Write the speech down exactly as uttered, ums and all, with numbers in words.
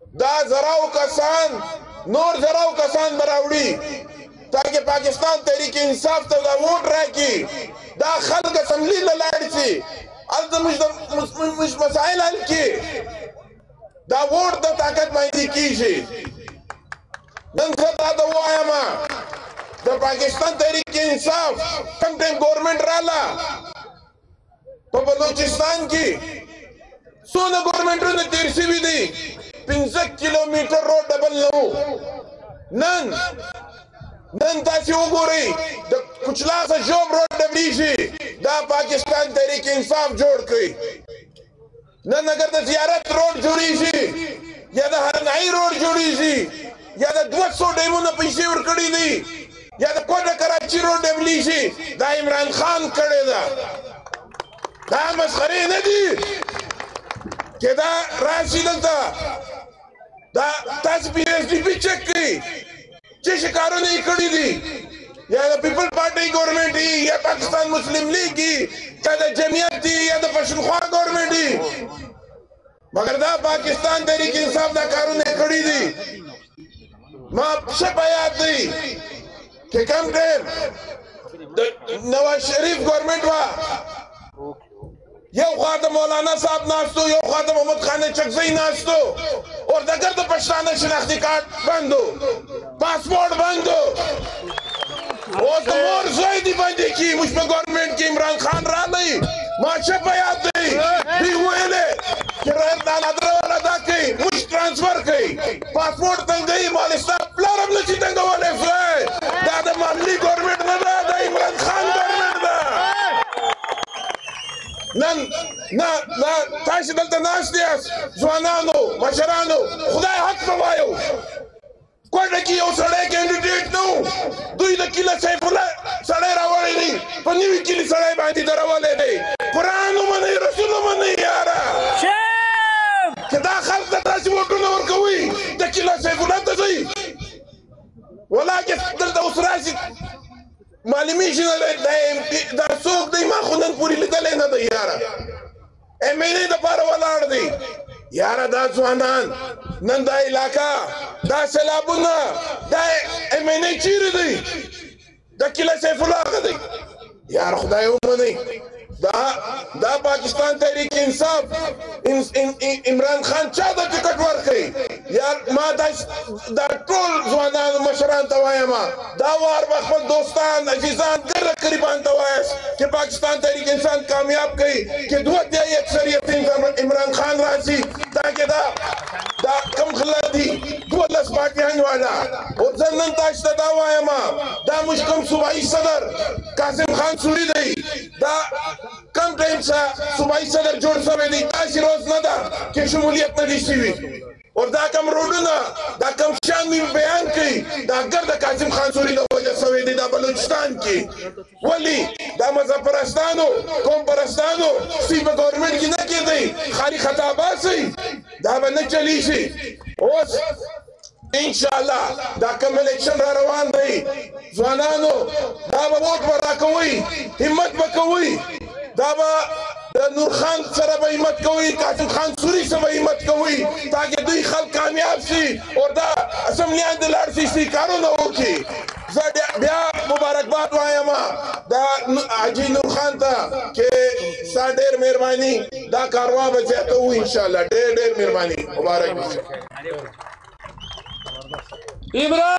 دا زراو کسان نور زراو کسان براوړي تاکہ پاکستان تحریک انصاف ته دا ووټ راکړي دا خلک اسمبلی له لاړ شي هلته موږ مسایل حل کړي دا ووټ د طاقت باندې کیږي نن زه دا د ووایم د پاکستان تحریک انصاف کم ټایم ګورنمنټ راله په بلوچستان کې څونه ګورنمنټونه تېر شوي دي پنځه کیلومیټر روډ ډبل نه و نن نن تاسې وګورئ د کوچلاخه ژوب روډ ډبلیږي دا پاکستان تحریک انصاف جوړ کړئ نن اگر د زیارت روډ جوړیږي یا د هرنایي روډ جوړیږي یا د دوه سوه ډیمونه پیسې ورکړي دي یا د کوټه کراچي روډ ډبلیږي دا عمران خان کړې ده دا مسخرې نه دي چې دا راشي دلته دا تاسې پی ایس ډي پی چک کړئ چې شکارونه یې کړي دي یا د پیپل پارټۍ ګورنمنټ وي یا پاکستان مسلم لیگ وي یا د جمعیت وي یا د پښتونخوا ګورنمنټ وي مګر دا پاکستان تحریک انصاف دا کارونه یې کړي دي ما ښه په یاد دی چې کم ټایم د نواز شریف ګورنمنټ وه یو خوا د مولانا صاحب ناستو یو خوا د محمد خان چکزی ناستو اور دگر د پښتانه شناختی کارت بندو پاسپورټ بندو اوس د مور زوی دی باندې کی موږ په ګورنمنټ کې عمران خان راغلی ما ښه په یاد دی دوی ویلې چې دا نادره ادا کوي موږ ټرانسفر کوي پاسپورټ تنګوي مال ستا پلار هم نشي تنګولی خدای دا د معمولي ګورنمنټ نه ده د عمران خان ګورنمنټ ده نن نه نه تاسې دلته ناست یاست ځوانانو مشرانو خدای حق په وایو کوټه کې یو سړی کینډیډیټ نه و دوی د کیله سیف الله سړی راوړی دی په نوي کلي سړی باندې درولی دی قرآن ومنئ رسول ومنئ یاره چې دا خلک ته تاسې ووټونه ورکوئ د کیله سیف الله ته ځئ ولاکې دلته اوس راشي معلومیږي دا څوک دی ما خو نن پورې لیدلی نه دی یاره ایم این ای دپاره ولاړ دی یاره دا ځوانان نن دا علاقه دا سیلابونه دا ایم این ای چیرې دی د کیله سیف الله هغه دی یاره خدای ومنئ دا دا پاکستان تحریک انصاف عمران خان چا ته ټکټ ورکوي یار ما دا ټول ځوانانو مشران ته وایم دا وار به خپل دوستان عزیزان ګرده قریبان ته وایاست چې پاکستان تحریک انسان کامیاب کوي چې دوه دیایي اکثریت عمران خان راځي تاکہ دا دا کم خلک دي دولس پارټیان والا او زه نن تاسو ته دا وایم دا موږ کوم صوبایي صدر قاسم خان سوري دی دا کم ټایم څخه صوبایي صدر جوړ شوی دی داسې روز نه ده چې شمولیت نه دي شوي اور دا کم روډونه دا کم شیان مې بیان کړي دا ګرد قاسم خان سوري د وجه شوی دی دا بلوچستان کې ولې دا مذهب پرستانو قوم پرستانو سی په ګورنمنټ کې نه کېدی خالي خطابات سي دا به نه چلیږي اوس انشاءالله دا کم الیکشن را روان دی ځوانانو دا به ووټ به راکوئ همت به کوئ دا به د نور خان سره به همت کوئ قاسم خان سوري سره به همت کوئ تاکہ دوی خلک کامیاب شي اور دا اسمبلیان د لاړ شي چې کارونه وکړي زه بیا مبارکباد وایم دا حاجي نور خان ته چې ستا ډېر مهرباني دا کاروان به زیاتوو انشاءالله ډېر ډېر مهرباني مبارک